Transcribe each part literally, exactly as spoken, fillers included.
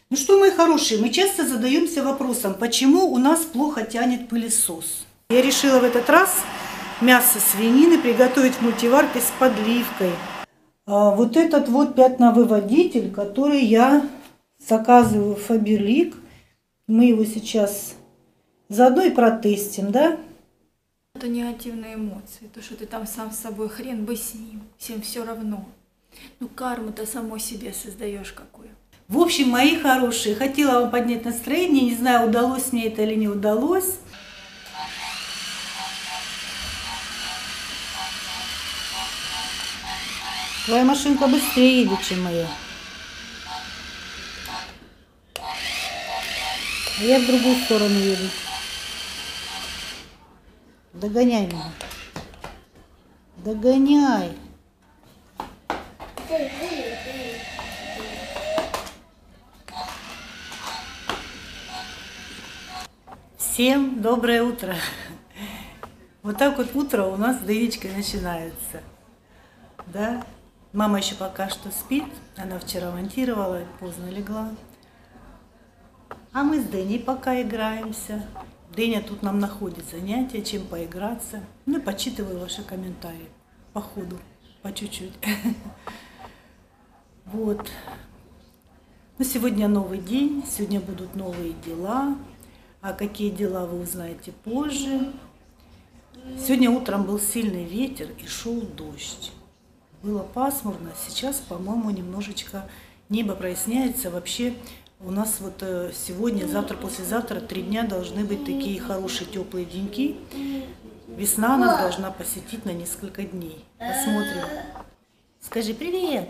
Ну что, мои хорошие, мы часто задаемся вопросом, почему у нас плохо тянет пылесос. Я решила в этот раз мясо свинины приготовить в мультиварке с подливкой. А вот этот вот пятновыводитель, который я заказываю в Faberlic, мы его сейчас заодно и протестим, да? Это негативные эмоции, то, что ты там сам с собой, хрен бы с ним, всем все равно. Ну карму-то самой себе создаешь какую. В общем, мои хорошие, хотела вам поднять настроение, не знаю, удалось мне это или не удалось. Твоя машинка быстрее едет, чем моя. А я в другую сторону еду. Догоняй меня. Догоняй. Всем доброе утро. Вот так вот утро у нас с Денечкой начинается. Да? Мама еще пока что спит. Она вчера монтировала, поздно легла. А мы с Деней пока играемся. Деня тут нам находит занятия, чем поиграться. Ну и почитываю ваши комментарии. По ходу, по чуть-чуть. Вот. Но сегодня новый день, сегодня будут новые дела. А какие дела вы узнаете позже. Сегодня утром был сильный ветер и шел дождь. Было пасмурно, сейчас, по-моему, немножечко небо проясняется. Вообще у нас вот сегодня, завтра, послезавтра три дня должны быть такие хорошие теплые деньки. Весна нас должна посетить на несколько дней. Посмотрим. Скажи привет.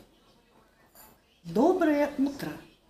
Доброе утро.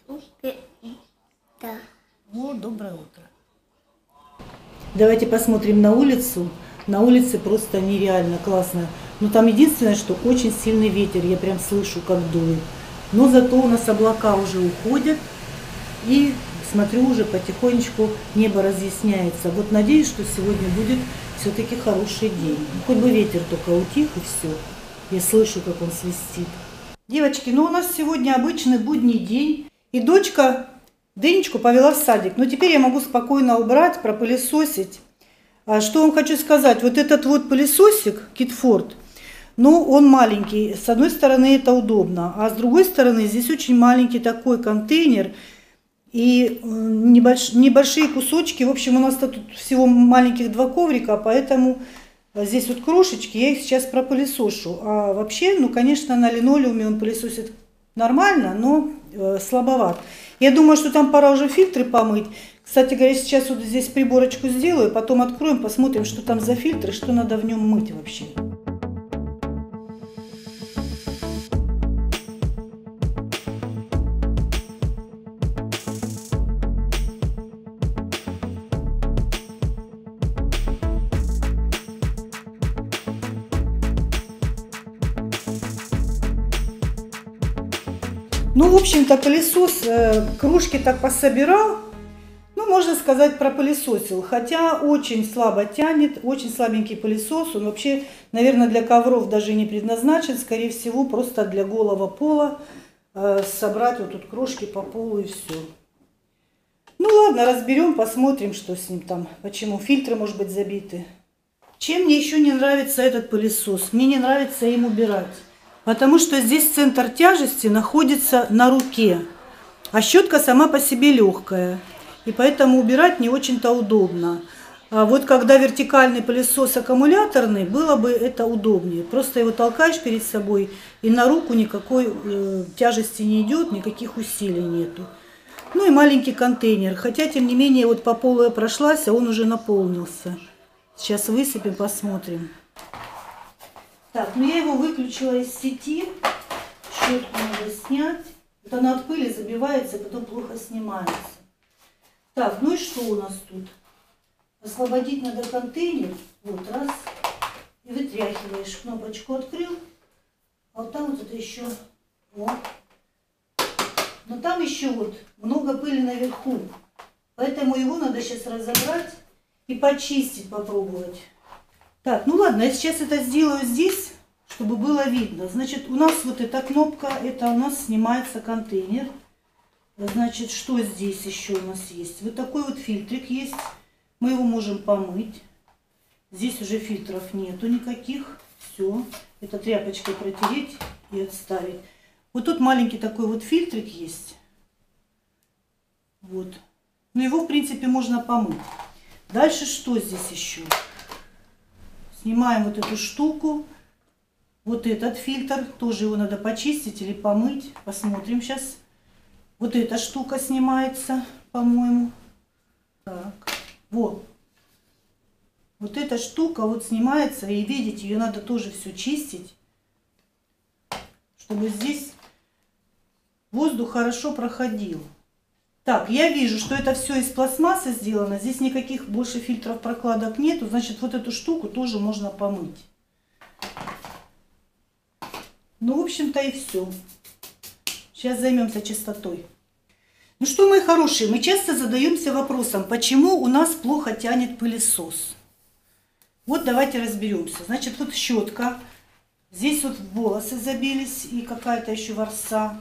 Да. О, доброе утро. Давайте посмотрим на улицу. На улице просто нереально классно. Но там единственное, что очень сильный ветер. Я прям слышу, как дует. Но зато у нас облака уже уходят. И смотрю, уже потихонечку небо разъясняется. Вот надеюсь, что сегодня будет все-таки хороший день. Хоть бы ветер только утих и все. Я слышу, как он свистит. Девочки, ну у нас сегодня обычный будний день. И дочка Денечку повела в садик. Но теперь я могу спокойно убрать, пропылесосить. А что вам хочу сказать? Вот этот вот пылесосик Китфорд, ну он маленький. С одной стороны это удобно, а с другой стороны здесь очень маленький такой контейнер. И небольш... небольшие кусочки. В общем, у нас тут всего маленьких два коврика, поэтому здесь вот крошечки, я их сейчас пропылесошу. А вообще, ну конечно, на линолеуме он пылесосит нормально, но э, слабоват. Я думаю, что там пора уже фильтры помыть. Кстати говоря, сейчас вот здесь приборочку сделаю, потом откроем, посмотрим, что там за фильтры, что надо в нем мыть вообще. Ну, в общем-то, пылесос, э, кружки так пособирал, ну, можно сказать, пропылесосил. Хотя очень слабо тянет, очень слабенький пылесос. Он вообще, наверное, для ковров даже не предназначен. Скорее всего, просто для голого пола э, собрать вот тут крошки по полу и все. Ну, ладно, разберем, посмотрим, что с ним там, почему фильтры, может быть, забиты. Чем мне еще не нравится этот пылесос? Мне не нравится им убирать. Потому что здесь центр тяжести находится на руке, а щетка сама по себе легкая. И поэтому убирать не очень-то удобно. А вот когда вертикальный пылесос аккумуляторный, было бы это удобнее. Просто его толкаешь перед собой, и на руку никакой э, тяжести не идет, никаких усилий нету. Ну и маленький контейнер. Хотя, тем не менее, вот по полу я прошлась, а он уже наполнился. Сейчас высыпем, посмотрим. Так, ну я его выключила из сети. Щетку надо снять. Вот она от пыли забивается, потом плохо снимается. Так, ну и что у нас тут? Освободить надо контейнер. Вот, раз. И вытряхиваешь. Кнопочку открыл. А вот там вот это еще. Вот. Но там еще вот много пыли наверху. Поэтому его надо сейчас разобрать и почистить, попробовать. Так, ну ладно, я сейчас это сделаю здесь, чтобы было видно. Значит, у нас вот эта кнопка, это у нас снимается контейнер. Значит, что здесь еще у нас есть? Вот такой вот фильтрик есть. Мы его можем помыть. Здесь уже фильтров нету никаких. Все. Это тряпочкой протереть и отставить. Вот тут маленький такой вот фильтрик есть. Вот. Но его, в принципе, можно помыть. Дальше что здесь еще? Снимаем вот эту штуку. Вот этот фильтр. Тоже его надо почистить или помыть. Посмотрим сейчас. Вот эта штука снимается, по-моему. Так. Вот. Вот эта штука вот снимается. И видите, ее надо тоже все чистить. Чтобы здесь воздух хорошо проходил. Так, я вижу, что это все из пластмассы сделано. Здесь никаких больше фильтров, прокладок нету. Значит, вот эту штуку тоже можно помыть. Ну, в общем-то, и все. Сейчас займемся чистотой. Ну что, мои хорошие, мы часто задаемся вопросом, почему у нас плохо тянет пылесос. Вот давайте разберемся. Значит, вот щетка. Здесь вот волосы забились и какая-то еще ворса.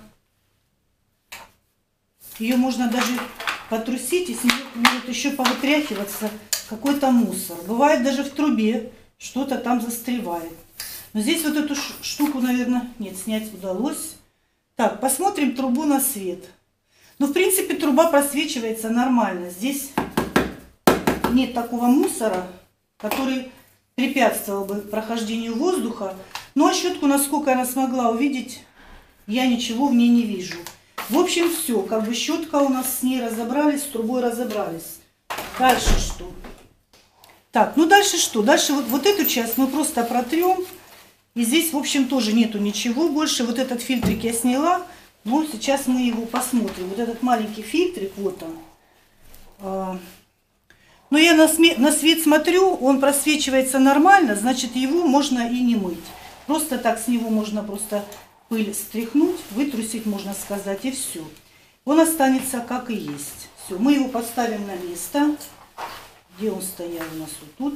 Ее можно даже потрусить, и с нее может еще повытряхиваться какой-то мусор. Бывает даже в трубе что-то там застревает. Но здесь вот эту штуку, наверное, нет, снять удалось. Так, посмотрим трубу на свет. Ну, в принципе, труба просвечивается нормально. Здесь нет такого мусора, который препятствовал бы прохождению воздуха. Ну, а щетку, насколько она смогла увидеть, я ничего в ней не вижу. В общем, все. Как бы щетка у нас с ней разобрались, с трубой разобрались. Дальше что? Так, ну дальше что? Дальше вот, вот эту часть мы просто протрем. И здесь, в общем, тоже нету ничего больше. Вот этот фильтрик я сняла. Но сейчас мы его посмотрим. Вот этот маленький фильтрик, вот он. Но я на, сме на свет смотрю, он просвечивается нормально, значит, его можно и не мыть. Просто так с него можно просто пыль стряхнуть, вытрусить, можно сказать, и все. Он останется как и есть. Все, мы его поставим на место. Где он стоял у нас? Вот тут.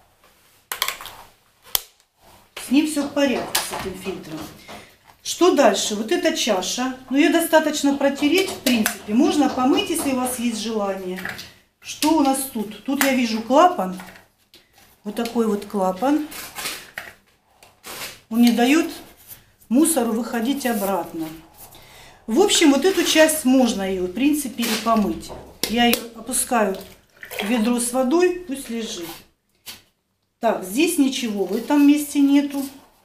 С ним все в порядке, с этим фильтром. Что дальше? Вот эта чаша. Ну, ее достаточно протереть, в принципе. Можно помыть, если у вас есть желание. Что у нас тут? Тут я вижу клапан. Вот такой вот клапан. Он не дает мусору выходить обратно. В общем, вот эту часть можно ее, в принципе, и помыть. Я ее опускаю в ведро с водой, пусть лежит. Так, здесь ничего в этом месте нету.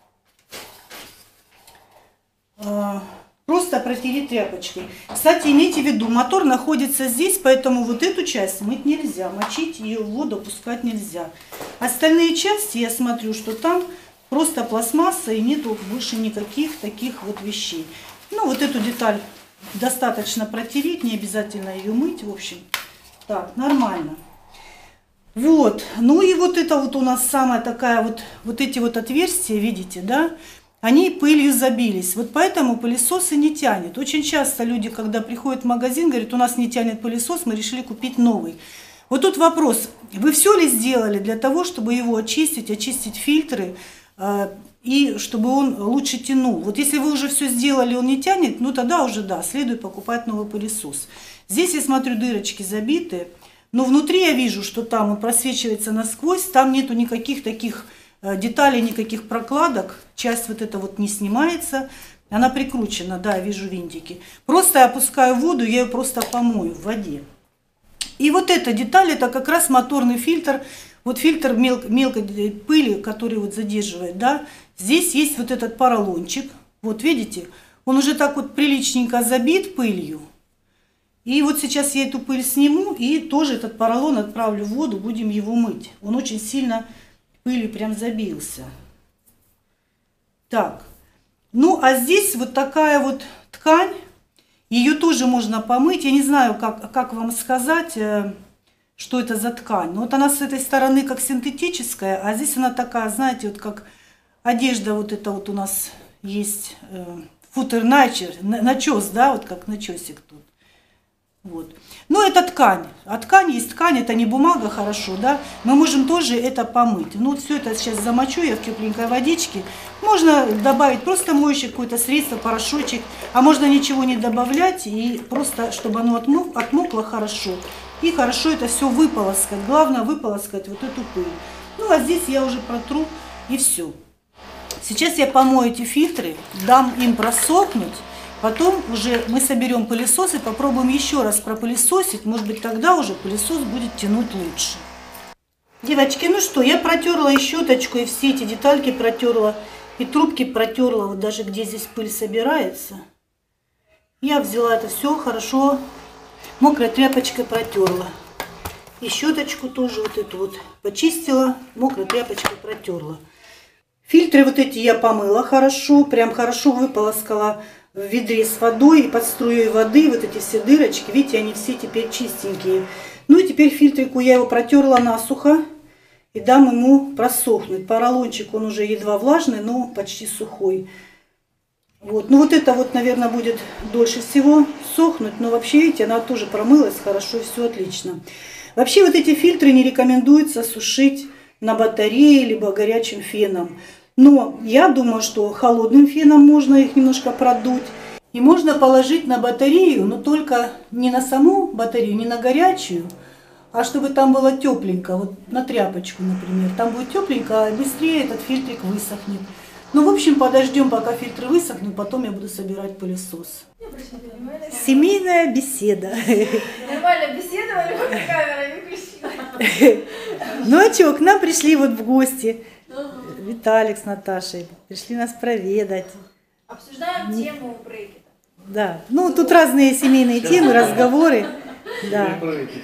Просто протереть тряпочкой. Кстати, имейте в виду, мотор находится здесь, поэтому вот эту часть мыть нельзя. Мочить ее в воду пускать нельзя. Остальные части, я смотрю, что там просто пластмасса и нету больше никаких таких вот вещей. Ну, вот эту деталь достаточно протереть, не обязательно ее мыть, в общем. Так, нормально. Вот, ну и вот это вот у нас самая такая вот, вот эти вот отверстия, видите, да? Они пылью забились. Вот поэтому пылесос и не тянет. Очень часто люди, когда приходят в магазин, говорят, у нас не тянет пылесос, мы решили купить новый. Вот тут вопрос, вы все ли сделали для того, чтобы его очистить, очистить фильтры, э, и чтобы он лучше тянул? Вот если вы уже все сделали, он не тянет, ну тогда уже да, следует покупать новый пылесос. Здесь я смотрю, дырочки забиты, но внутри я вижу, что там он просвечивается насквозь, там нету никаких таких деталей, никаких прокладок, часть вот эта вот не снимается, она прикручена, да, вижу винтики. Просто я опускаю в воду, я ее просто помою в воде. И вот эта деталь, это как раз моторный фильтр, вот фильтр мел, мелкой пыли, который вот задерживает, да. Здесь есть вот этот поролончик, вот видите, он уже так вот приличненько забит пылью. И вот сейчас я эту пыль сниму и тоже этот поролон отправлю в воду, будем его мыть. Он очень сильно пылью прям забился. Так, ну а здесь вот такая вот ткань, ее тоже можно помыть. Я не знаю, как, как вам сказать, что это за ткань. Но вот она с этой стороны как синтетическая, а здесь она такая, знаете, вот как одежда вот это вот у нас есть, футер начес, да, вот как начесик тут. Вот. Но это ткань. А ткань есть ткань, это не бумага, хорошо, да? Мы можем тоже это помыть. Ну вот все это сейчас замочу я в тепленькой водичке. Можно добавить просто моющее какое-то средство, порошочек. А можно ничего не добавлять, и просто, чтобы оно отмок, отмокло хорошо. И хорошо это все выполоскать. Главное выполоскать вот эту пыль. Ну а здесь я уже протру, и все. Сейчас я помою эти фильтры, дам им просохнуть. Потом уже мы соберем пылесос и попробуем еще раз пропылесосить. Может быть, тогда уже пылесос будет тянуть лучше. Девочки, ну что, я протерла и щеточку, и все эти детальки протерла, и трубки протерла, вот даже где здесь пыль собирается. Я взяла это все хорошо, мокрой тряпочкой протерла. И щеточку тоже вот эту вот почистила, мокрой тряпочкой протерла. Фильтры вот эти я помыла хорошо, прям хорошо выполоскала в ведре с водой и под струей воды вот эти все дырочки, видите, они все теперь чистенькие. Ну и теперь фильтрику я его протерла насухо и дам ему просохнуть. Поролончик он уже едва влажный, но почти сухой. Вот. Ну вот это вот, наверное, будет дольше всего сохнуть, но вообще, видите, она тоже промылась хорошо, все отлично. Вообще вот эти фильтры не рекомендуется сушить на батарее, либо горячим феном. Но я думаю, что холодным феном можно их немножко продуть. И можно положить на батарею, но только не на саму батарею, не на горячую, а чтобы там было тепленько, вот на тряпочку, например. Там будет тепленько, а быстрее этот фильтрик высохнет. Ну, в общем, подождем, пока фильтры высохнут, потом я буду собирать пылесос. Семейная беседа. Нормально беседовали, пока камера не включила. Ну а что, к нам пришли вот в гости. Виталик с Наташей пришли нас проведать. Обсуждаем тему брекета. Да, ну тут разные семейные темы, разговоры. Да.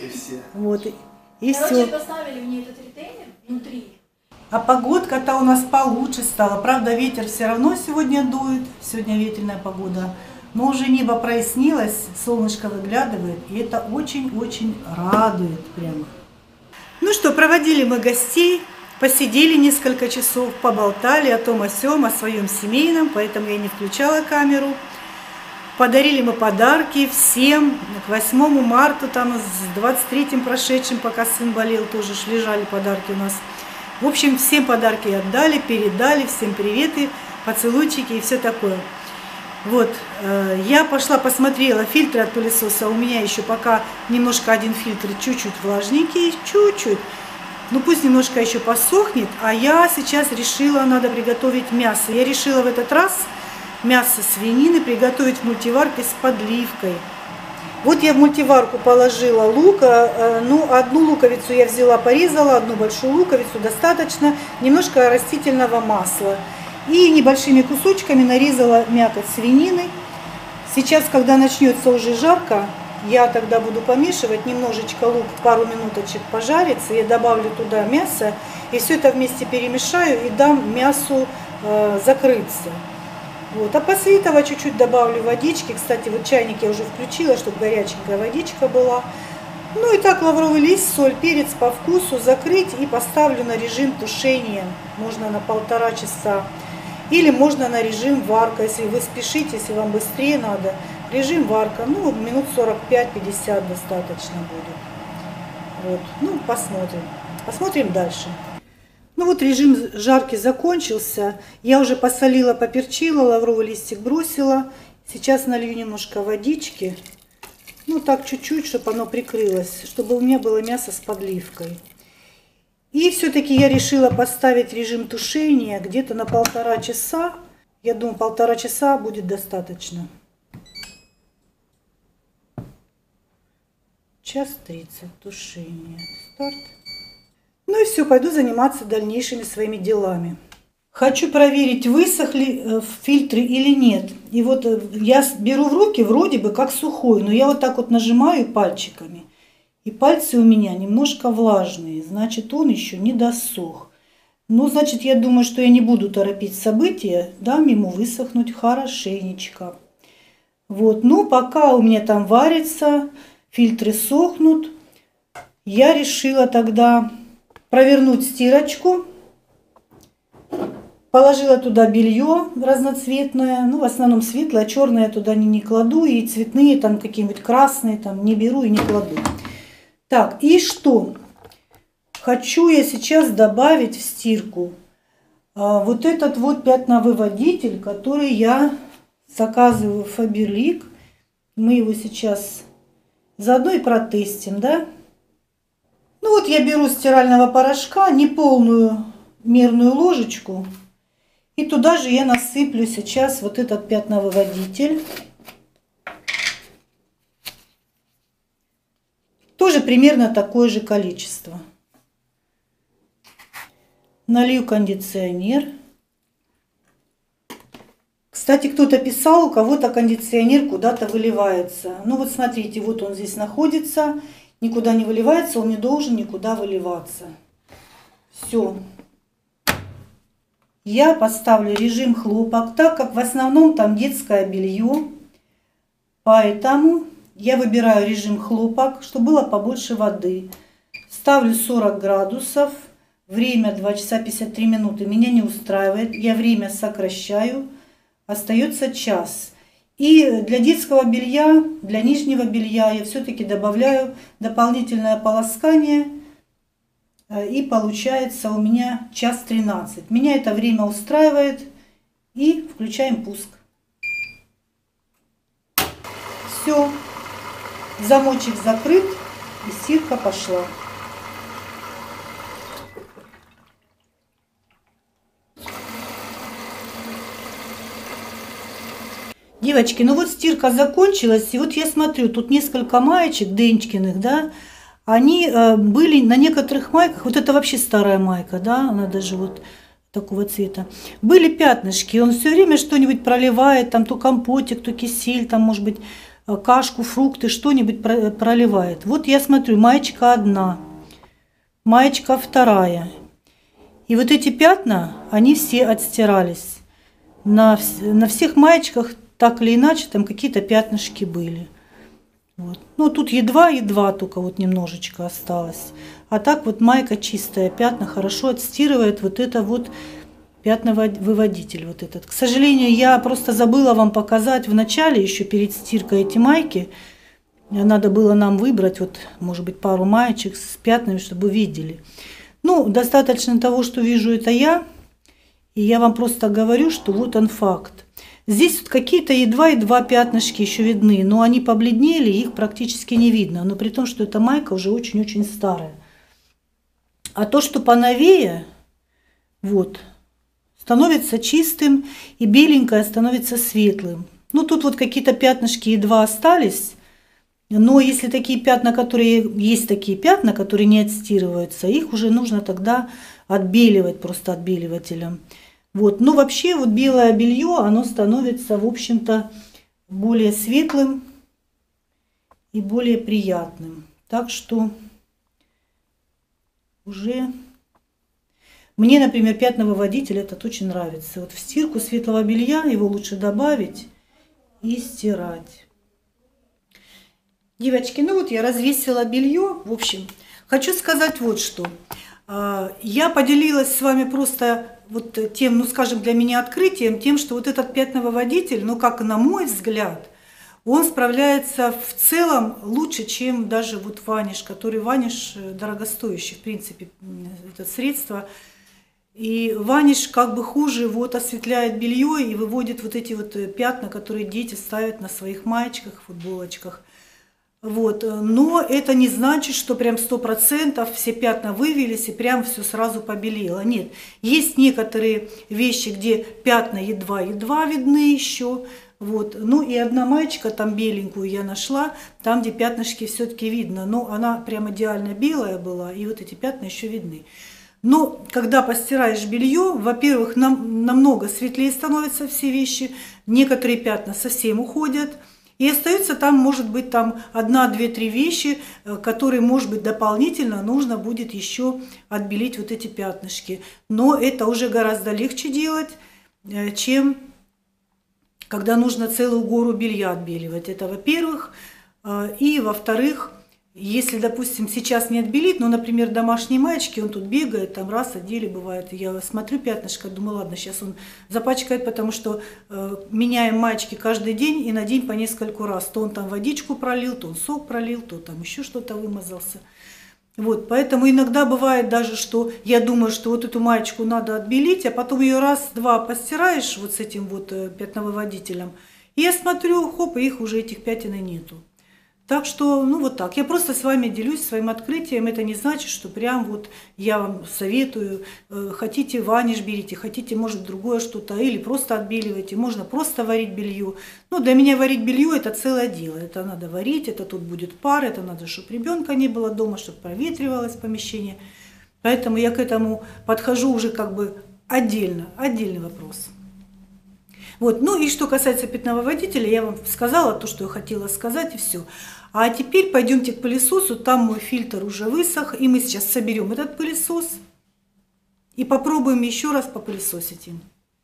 Вот, и, и Короче, все. поставили мне этот ретейнер внутри. А погодка-то у нас получше стала. Правда, ветер все равно сегодня дует. Сегодня ветреная погода. Но уже небо прояснилось, солнышко выглядывает. И это очень-очень радует прямо. Ну что, проводили мы гостей. Посидели несколько часов, поболтали о том, о сём, о своем семейном, поэтому я не включала камеру. Подарили мы подарки всем. К восьмому марта, там, с двадцать третьим прошедшим, пока сын болел, тоже лежали подарки у нас. В общем, всем подарки отдали, передали, всем приветы, поцелуйчики и все такое. Вот, я пошла посмотрела фильтры от пылесоса. У меня еще пока немножко один фильтр чуть-чуть влажненький, чуть-чуть. Ну пусть немножко еще посохнет, а я сейчас решила, надо приготовить мясо. Я решила в этот раз мясо свинины приготовить в мультиварке с подливкой. Вот я в мультиварку положила лук, ну одну луковицу я взяла, порезала, одну большую луковицу, достаточно, немножко растительного масла. И небольшими кусочками нарезала мякоть свинины. Сейчас, когда начнется уже жарко, я тогда буду помешивать, немножечко лук, пару минуточек пожарится, я добавлю туда мясо, и все это вместе перемешаю и дам мясу э, закрыться. Вот. А после этого чуть-чуть добавлю водички, кстати, вот чайник я уже включила, чтобы горяченькая водичка была. Ну и так лавровый лист, соль, перец по вкусу, закрыть и поставлю на режим тушения, можно на полтора часа. Или можно на режим варка, если вы спешите, если вам быстрее надо. Режим варка, ну, минут сорок пять-пятьдесят достаточно будет. Вот, ну, посмотрим. Посмотрим дальше. Ну, вот режим жарки закончился. Я уже посолила, поперчила, лавровый листик бросила. Сейчас налью немножко водички. Ну, так чуть-чуть, чтобы оно прикрылось, чтобы у меня было мясо с подливкой. И все-таки я решила поставить режим тушения где-то на полтора часа. Я думаю, полтора часа будет достаточно. Час тридцать тушения. Старт. Ну и все, пойду заниматься дальнейшими своими делами. Хочу проверить, высохли фильтры или нет. И вот я беру в руки вроде бы как сухой, но я вот так вот нажимаю пальчиками. И пальцы у меня немножко влажные, значит, он еще не досох. Ну, значит, я думаю, что я не буду торопить события, дам ему высохнуть хорошенечко. Вот, ну, пока у меня там варится, фильтры сохнут, я решила тогда провернуть стирочку Положила туда белье разноцветное, ну, в основном светлое, черное я туда не, не кладу, и цветные, там, какие-нибудь красные, там, не беру и не кладу. Так, и что? Хочу я сейчас добавить в стирку а, вот этот вот пятновыводитель, который я заказываю в Faberlic. Мы его сейчас заодно и протестим, да? Ну вот я беру стирального порошка, неполную мерную ложечку. И туда же я насыплю сейчас вот этот пятновыводитель. Тоже примерно такое же количество. Налью кондиционер. Кстати, кто-то писал, у кого-то кондиционер куда-то выливается. Ну вот смотрите, вот он здесь находится, никуда не выливается, он не должен никуда выливаться. Все. Я поставлю режим хлопок, так как в основном там детское белье. Поэтому я выбираю режим хлопок, чтобы было побольше воды. Ставлю сорок градусов. Время два часа пятьдесят три минуты. Меня не устраивает. Я время сокращаю. Остается час. И для детского белья, для нижнего белья я все-таки добавляю дополнительное полоскание. И получается у меня час тринадцать. Меня это время устраивает. И включаем пуск. Все. Замочек закрыт. И стирка пошла. Девочки, ну вот стирка закончилась. И вот я смотрю, тут несколько маечек Денчкиных, да. Они э, были на некоторых майках, вот это вообще старая майка, да, она даже вот такого цвета. Были пятнышки, он все время что-нибудь проливает, там то компотик, то кисель, там может быть кашку, фрукты, что-нибудь проливает. Вот я смотрю, маечка одна, маечка вторая. И вот эти пятна, они все отстирались. На, на всех маечках так или иначе там какие-то пятнышки были. Вот. Ну, тут едва-едва только вот немножечко осталось. А так вот майка чистая, пятна хорошо отстирывает вот это вот пятновыводитель вот этот. К сожалению, я просто забыла вам показать в начале, еще перед стиркой эти майки. Надо было нам выбрать вот, может быть, пару маечек с пятнами, чтобы вы видели. Ну, достаточно того, что вижу это я. И я вам просто говорю, что вот он факт. Здесь вот какие-то едва-едва пятнышки еще видны, но они побледнели, их практически не видно. Но при том, что эта майка уже очень-очень старая. А то, что поновее, вот, становится чистым, и беленькое становится светлым. Ну, тут вот какие-то пятнышки едва остались. Но если такие пятна, которые есть такие пятна, которые не отстирываются, их уже нужно тогда отбеливать просто отбеливателем. Вот. Но вообще вот белое белье, оно становится, в общем-то, более светлым и более приятным. Так что уже мне, например, пятновыводитель этот очень нравится. Вот в стирку светлого белья его лучше добавить и стирать. Девочки, ну вот я развесила белье. В общем, хочу сказать вот что. Я поделилась с вами просто вот тем, ну скажем, для меня открытием, тем, что вот этот пятновыводитель, ну как на мой взгляд, он справляется в целом лучше, чем даже вот ваниш, который ваниш дорогостоящий, в принципе, это средство. И ваниш как бы хуже вот осветляет белье и выводит вот эти вот пятна, которые дети ставят на своих маечках, футболочках. Вот. Но это не значит, что прям сто процентов все пятна вывелись и прям все сразу побелело. Нет, есть некоторые вещи, где пятна едва-едва видны еще. Вот. Ну и одна маечка там беленькую я нашла, там где пятнышки все-таки видно. Но она прям идеально белая была, и вот эти пятна еще видны. Но когда постираешь белье, во-первых, нам, намного светлее становятся все вещи, некоторые пятна совсем уходят. И остается там, может быть, там одна, две, три вещи, которые, может быть, дополнительно нужно будет еще отбелить вот эти пятнышки. Но это уже гораздо легче делать, чем когда нужно целую гору белья отбеливать. Это во-первых. И во-вторых, Если, допустим, сейчас не отбелить, но, например, домашние маечки, он тут бегает, там раз одели, бывает. Я смотрю пятнышко, думаю, ладно, сейчас он запачкает, потому что э, меняем маечки каждый день и на день по нескольку раз. То он там водичку пролил, то он сок пролил, то там еще что-то вымазался. Вот, поэтому иногда бывает даже, что я думаю, что вот эту маечку надо отбелить, а потом ее раз-два постираешь вот с этим вот э, пятновыводителем. И я смотрю, хоп, и их уже этих пятен и нету. Так что, ну вот так. Я просто с вами делюсь своим открытием. Это не значит, что прям вот я вам советую. Хотите ваниш берите, хотите, может, другое что-то. Или просто отбеливайте. Можно просто варить белье. Ну, для меня варить белье это целое дело. Это надо варить, это тут будет пар, это надо, чтобы ребенка не было дома, чтобы проветривалось помещение. Поэтому я к этому подхожу уже как бы отдельно. Отдельный вопрос. Вот. Ну и что касается пятновыводителя, я вам сказала то, что я хотела сказать, и все. А теперь пойдемте к пылесосу, там мой фильтр уже высох, и мы сейчас соберем этот пылесос и попробуем еще раз попылесосить им.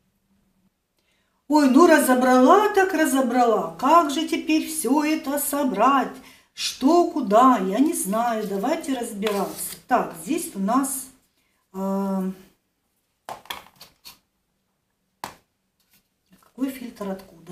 Ой, ну разобрала так разобрала, как же теперь все это собрать? Что, куда, я не знаю, давайте разбираться. Так, здесь у нас... Э Какой фильтр откуда?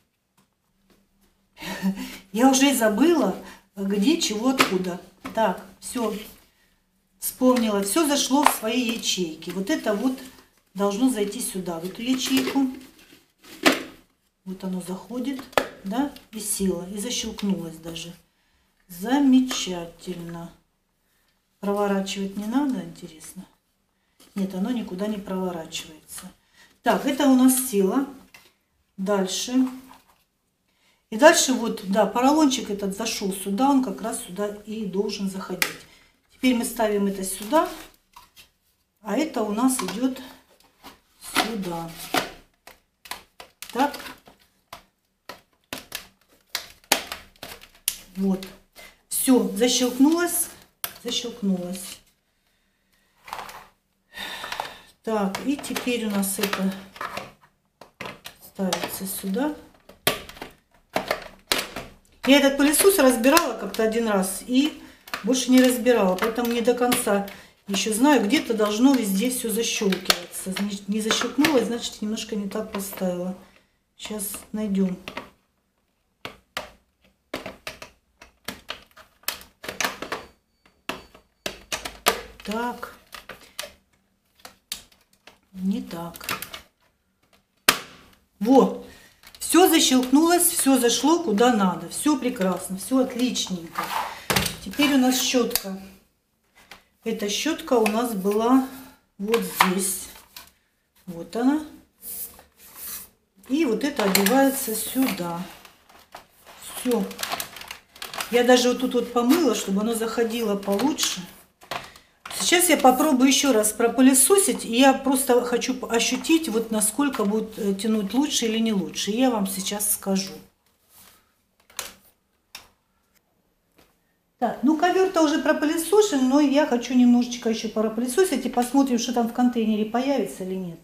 Я уже забыла, где, чего, откуда. Так, все, вспомнила. Все зашло в свои ячейки. Вот это вот должно зайти сюда, в эту ячейку. Вот оно заходит, да, и село, и защелкнулось даже. Замечательно. Проворачивать не надо, интересно? Нет, оно никуда не проворачивается. Так, это у нас село. Дальше. И дальше вот, да, поролончик этот зашел сюда, он как раз сюда и должен заходить. Теперь мы ставим это сюда, а это у нас идет сюда. Так. Вот. Все, защелкнулось, защелкнулось. Так, и теперь у нас это... ставится сюда. Я этот пылесос разбирала как-то один раз и больше не разбирала, поэтому не до конца еще знаю, где-то должно везде все защелкиваться. Не защелкнулось, значит, немножко не так поставила. Сейчас найдем. Так. Не так. Вот, все защелкнулось, все зашло куда надо, все прекрасно, все отличненько. Теперь у нас щетка. Эта щетка у нас была вот здесь. Вот она. И вот это одевается сюда. Все. Я даже вот тут вот помыла, чтобы оно заходило получше. Сейчас я попробую еще раз пропылесосить, и я просто хочу ощутить, вот насколько будет тянуть лучше или не лучше. И я вам сейчас скажу. Так, ну ковер-то уже пропылесошен, но я хочу немножечко еще пропылесосить и посмотрим, что там в контейнере появится или нет.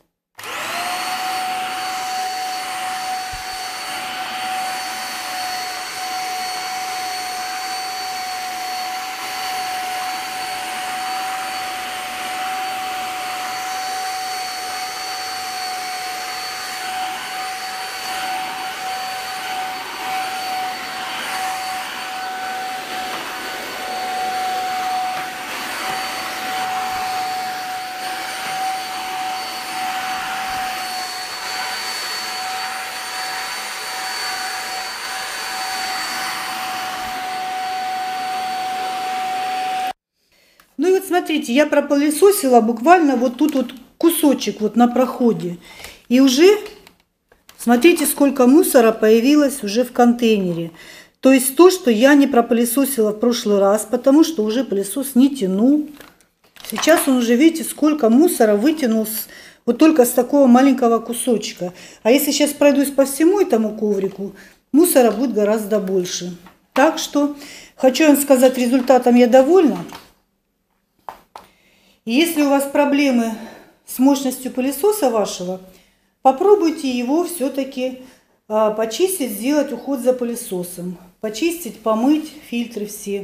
Ну и вот смотрите, я пропылесосила буквально вот тут вот кусочек вот на проходе. И уже, смотрите, сколько мусора появилось уже в контейнере. То есть то, что я не пропылесосила в прошлый раз, потому что уже пылесос не тянул. Сейчас он уже, видите, сколько мусора вытянул с, вот только с такого маленького кусочка. А если сейчас пройдусь по всему этому коврику, мусора будет гораздо больше. Так что хочу вам сказать, результатом я довольна. Если у вас проблемы с мощностью пылесоса вашего, попробуйте его все-таки почистить, сделать уход за пылесосом. Почистить, помыть фильтры все.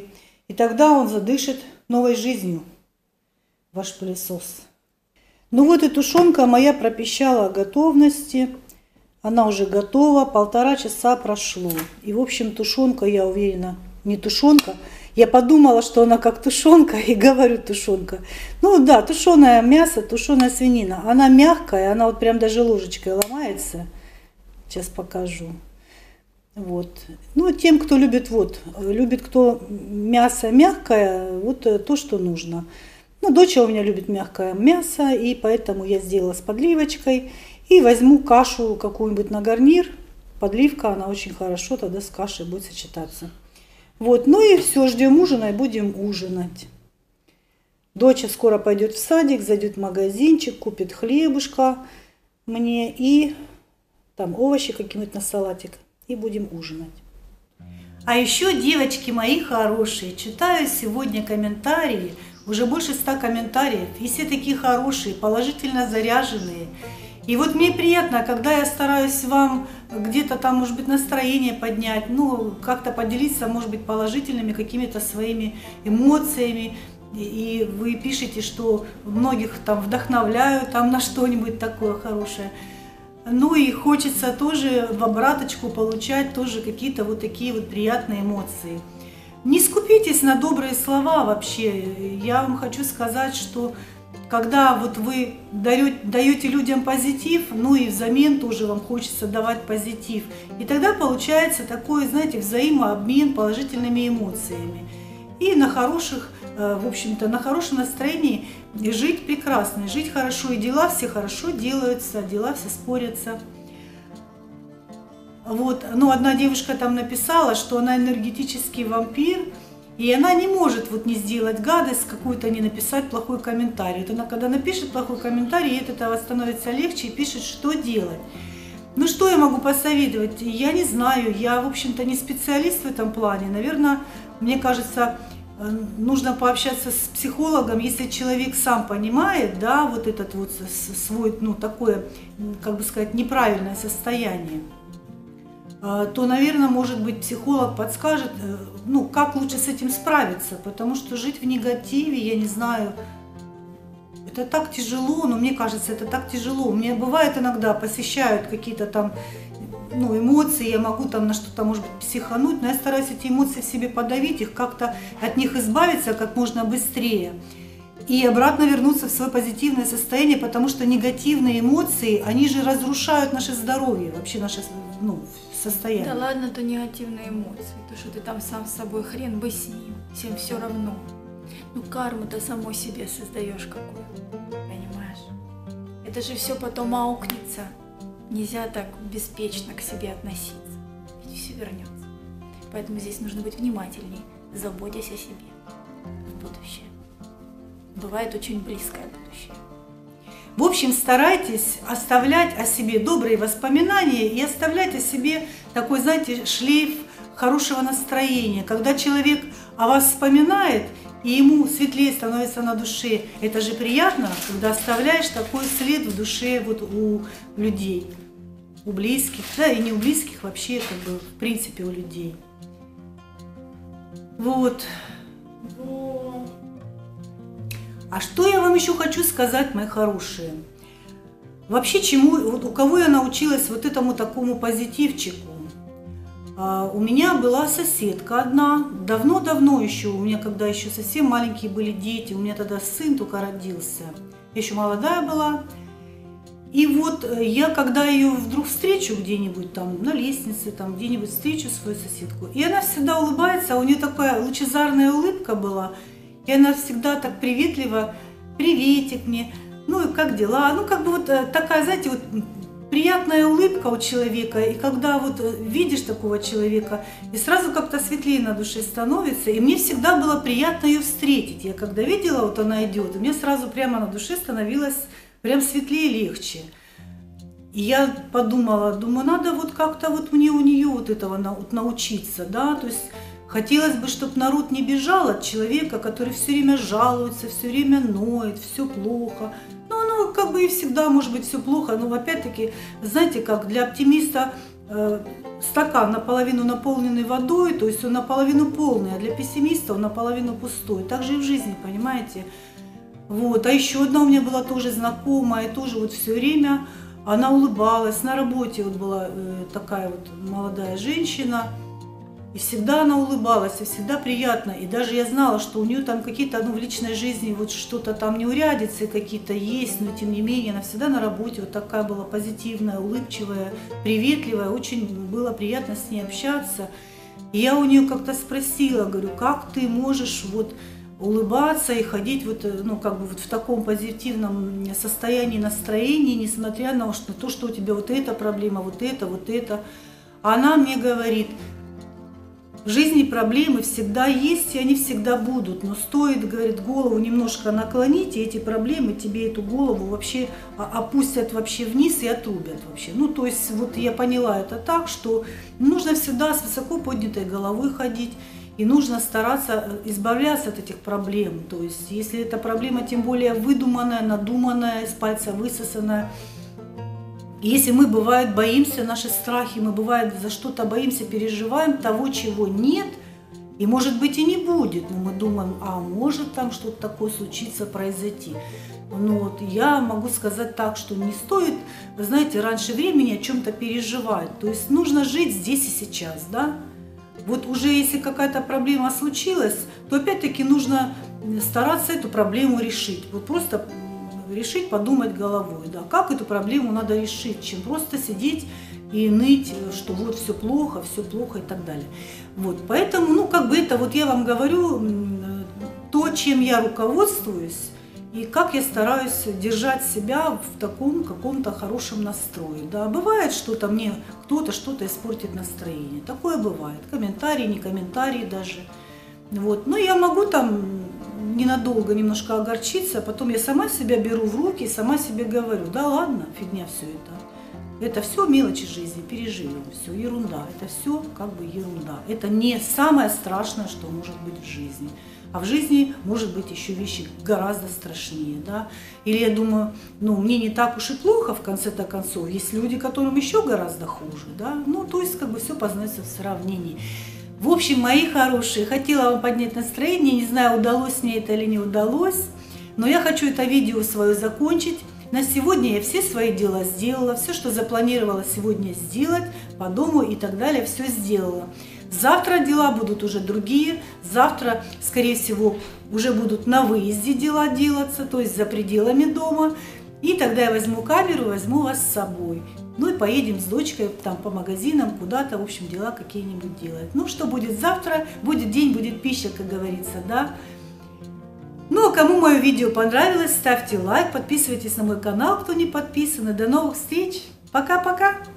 И тогда он задышит новой жизнью, ваш пылесос. Ну вот и тушенка моя пропищала о готовности. Она уже готова, полтора часа прошло. И, в общем, тушенка, я уверена, не тушенка. Я подумала, что она как тушенка, и говорю тушенка. Ну да, тушеное мясо, тушеная свинина. Она мягкая, она вот прям даже ложечкой ломается. Сейчас покажу. Вот. Ну, тем, кто любит, вот, любит кто мясо мягкое, вот то, что нужно. Ну, дочь у меня любит мягкое мясо, и поэтому я сделала с подливочкой. И возьму кашу какую-нибудь на гарнир. Подливка, она очень хорошо тогда с кашей будет сочетаться. Вот, ну и все, ждем ужина и будем ужинать. Дочь скоро пойдет в садик, зайдет в магазинчик, купит хлебушка мне и там овощи какие-нибудь на салатик. И будем ужинать. А еще, девочки мои хорошие, читаю сегодня комментарии. Уже больше ста комментариев, и все такие хорошие, положительно заряженные. И вот мне приятно, когда я стараюсь вам где-то там, может быть, настроение поднять, ну, как-то поделиться, может быть, положительными какими-то своими эмоциями. И вы пишете, что многих там вдохновляю там на что-нибудь такое хорошее. Ну и хочется тоже в обраточку получать тоже какие-то вот такие вот приятные эмоции. Не скупитесь на добрые слова вообще. Я вам хочу сказать, что когда вот вы даете, даете людям позитив, ну и взамен тоже вам хочется давать позитив. И тогда получается такой, знаете, взаимообмен положительными эмоциями. И на хороших, в общем-то, на хорошем настроении жить прекрасно, жить хорошо, и дела все хорошо делаются, дела все спорятся. Вот, ну, одна девушка там написала, что она энергетический вампир, и она не может вот не сделать гадость какую-то, не написать плохой комментарий. Вот она когда напишет плохой комментарий, ей от этого становится легче и пишет, что делать. Ну, что я могу посоветовать? Я не знаю, я, в общем-то, не специалист в этом плане. Наверное, мне кажется, нужно пообщаться с психологом, если человек сам понимает, да, вот этот вот свой, ну, такое, как бы сказать, неправильное состояние, то, наверное, может быть, психолог подскажет, ну, как лучше с этим справиться, потому что жить в негативе, я не знаю, это так тяжело, но мне кажется, это так тяжело. У меня бывает иногда, посещают какие-то там, ну, эмоции, я могу там на что-то, может быть, психануть, но я стараюсь эти эмоции в себе подавить, их как-то от них избавиться как можно быстрее. И обратно вернуться в свое позитивное состояние, потому что негативные эмоции, они же разрушают наше здоровье, вообще наше, ну, состояние. Да ладно, то негативные эмоции, то, что ты там сам с собой, хрен бы с ним, всем все равно. Ну, карму-то самой себе создаешь какую, понимаешь? Это же все потом аукнется. Нельзя так беспечно к себе относиться, ведь все вернется. Поэтому здесь нужно быть внимательней, заботясь о себе в будущее. Бывает очень близкое будущее. В общем, старайтесь оставлять о себе добрые воспоминания и оставлять о себе такой, знаете, шлейф хорошего настроения. Когда человек о вас вспоминает, и ему светлее становится на душе, это же приятно, когда оставляешь такой след в душе вот у людей, у близких, да, и не у близких, вообще, как бы, в принципе, у людей. Вот. А что я вам еще хочу сказать, мои хорошие? Вообще, чему, вот у кого я научилась вот этому такому позитивчику? А, у меня была соседка одна, давно-давно еще, у меня когда еще совсем маленькие были дети, у меня тогда сын только родился, я еще молодая была. И вот я, когда ее вдруг встречу где-нибудь там на лестнице, там где-нибудь встречу свою соседку, и она всегда улыбается, а у нее такая лучезарная улыбка была, и она всегда так приветливо: приветик мне, ну и как дела, ну как бы вот такая, знаете, вот приятная улыбка у человека, и когда вот видишь такого человека, и сразу как-то светлее на душе становится, и мне всегда было приятно ее встретить. Я когда видела, вот она идет, и мне сразу прямо на душе становилось прям светлее и легче. И я подумала, думаю, надо вот как-то вот мне у нее вот этого научиться, да, то есть хотелось бы, чтобы народ не бежал от человека, который все время жалуется, все время ноет, все плохо. Ну, оно как бы и всегда может быть все плохо, но опять-таки, знаете, как для оптимиста э, стакан наполовину наполненный водой, то есть он наполовину полный, а для пессимиста он наполовину пустой. Так же и в жизни, понимаете? Вот. А еще одна у меня была тоже знакомая, тоже вот все время она улыбалась. На работе вот была э, такая вот молодая женщина, и всегда она улыбалась, и всегда приятно. И даже я знала, что у нее там какие-то, ну, в личной жизни вот что-то там неурядицы какие-то есть, но тем не менее она всегда на работе вот такая была позитивная, улыбчивая, приветливая, очень было приятно с ней общаться. И я у нее как-то спросила, говорю, как ты можешь вот улыбаться и ходить вот, ну, как бы вот в таком позитивном состоянии, настроении, несмотря на то, что у тебя вот эта проблема, вот это, вот это. А она мне говорит: в жизни проблемы всегда есть, и они всегда будут, но стоит, говорит, голову немножко наклонить, и эти проблемы тебе эту голову вообще опустят вообще вниз и отрубят вообще. Ну, то есть вот я поняла это так, что нужно всегда с высоко поднятой головой ходить, и нужно стараться избавляться от этих проблем. То есть если эта проблема тем более выдуманная, надуманная, из пальца высосанная, если мы, бывает, боимся, наши страхи, мы, бывает, за что-то боимся, переживаем того, чего нет, и, может быть, и не будет. Но мы думаем, а может там что-то такое случиться, произойти. Ну, вот я могу сказать так, что не стоит, вы знаете, раньше времени о чем-то переживать. То есть нужно жить здесь и сейчас, да. Вот уже если какая-то проблема случилась, то опять-таки нужно стараться эту проблему решить. Вот просто решить, подумать головой, да, как эту проблему надо решить, чем просто сидеть и ныть, что вот все плохо, все плохо и так далее. Вот, поэтому, ну, как бы это, вот я вам говорю, то, чем я руководствуюсь, и как я стараюсь держать себя в таком каком-то хорошем настрое. Да, бывает, что-то мне кто-то что-то испортит настроение, такое бывает, комментарии, не комментарии даже. Вот. Но я могу там ненадолго немножко огорчиться, а потом я сама себя беру в руки и сама себе говорю: да ладно, фигня все это. Это все мелочи жизни, переживем, все ерунда. Это все как бы ерунда. Это не самое страшное, что может быть в жизни. А в жизни может быть еще вещи гораздо страшнее. Да? Или я думаю, ну мне не так уж и плохо в конце-то концов. Есть люди, которым еще гораздо хуже. Да? Ну то есть как бы все познается в сравнении. В общем, мои хорошие, хотела вам поднять настроение, не знаю, удалось мне это или не удалось, но я хочу это видео свое закончить. На сегодня я все свои дела сделала, все, что запланировала сегодня сделать по дому и так далее, все сделала. Завтра дела будут уже другие, завтра, скорее всего, уже будут на выезде дела делаться, то есть за пределами дома. И тогда я возьму камеру, возьму вас с собой. Ну и поедем с дочкой там по магазинам, куда-то, в общем, дела какие-нибудь делать. Ну, что будет завтра? Будет день, будет пища, как говорится, да? Ну, а кому мое видео понравилось, ставьте лайк, подписывайтесь на мой канал, кто не подписан. И до новых встреч. Пока-пока!